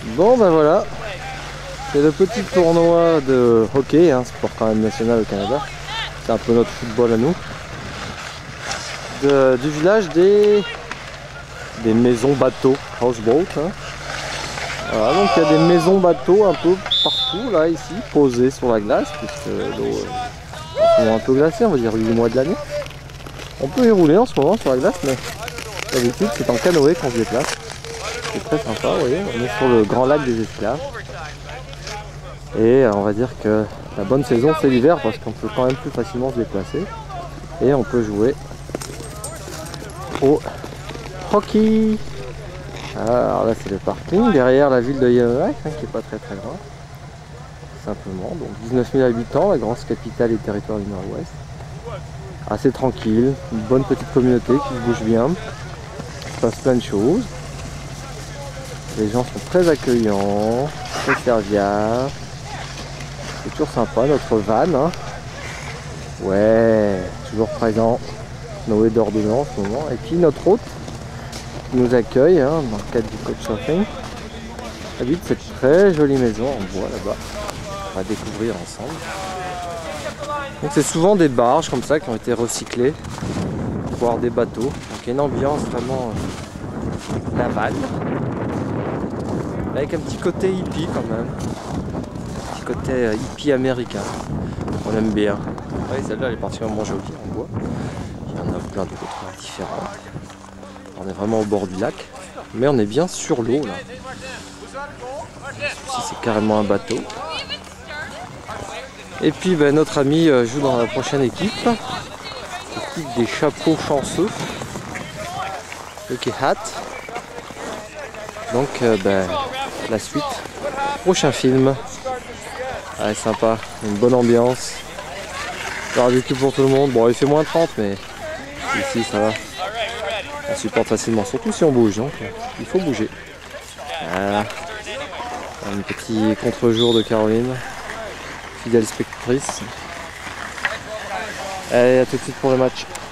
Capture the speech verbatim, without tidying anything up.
Bon ben voilà, c'est le petit tournoi de hockey, hein, sport quand même national au Canada. C'est un peu notre football à nous. De, du village des, des maisons bateaux, houseboat. Hein. Voilà, donc il y a des maisons bateaux un peu partout là ici, posées sur la glace, puisque l'eau est un peu glacée, on va dire huit mois de l'année. On peut y rouler en ce moment sur la glace, mais d'habitude c'est en canoë qu'on se déplace. C'est très sympa, vous voyez, on est sur le grand lac des Esclaves. Et on va dire que la bonne saison c'est l'hiver parce qu'on peut quand même plus facilement se déplacer. Et on peut jouer au hockey. Alors là c'est le parking derrière la ville de Yellowknife, hein, qui est pas très très loin. Simplement, donc dix-neuf mille habitants, la grande capitale et territoire du Nord-Ouest. Assez tranquille, une bonne petite communauté qui se bouge bien. Il se passe plein de choses. Les gens sont très accueillants, très serviables. C'est toujours sympa, notre van. Hein. Ouais, toujours présent. Noé dort dedans en ce moment. Et puis notre hôte qui nous accueille hein, dans le cadre du Couchsurfing habite cette très jolie maison en bois là-bas. On va découvrir ensemble. Donc c'est souvent des barges comme ça qui ont été recyclées, voire des bateaux. Donc une ambiance vraiment euh, navale. Avec un petit côté hippie quand même. Un petit côté euh, hippie américain. On aime bien. Oui, celle-là elle est particulièrement jolie en bois. Il y en a plein d'autres différentes. On est vraiment au bord du lac. Mais on est bien sur l'eau là. Ici c'est carrément un bateau. Et puis ben, notre ami euh, joue dans la prochaine équipe. L'équipe des chapeaux chanceux. Lucky Hat. Donc euh, ben, la suite. Prochain film. Ouais, sympa. Une bonne ambiance. Barbecue pour tout le monde. Bon il fait moins trente mais ici ça va. On supporte facilement. Surtout si on bouge. Donc il faut bouger. Voilà. Un petit contre-jour de Caroline. Fidèle spectatrice. Allez, à tout de suite pour le match.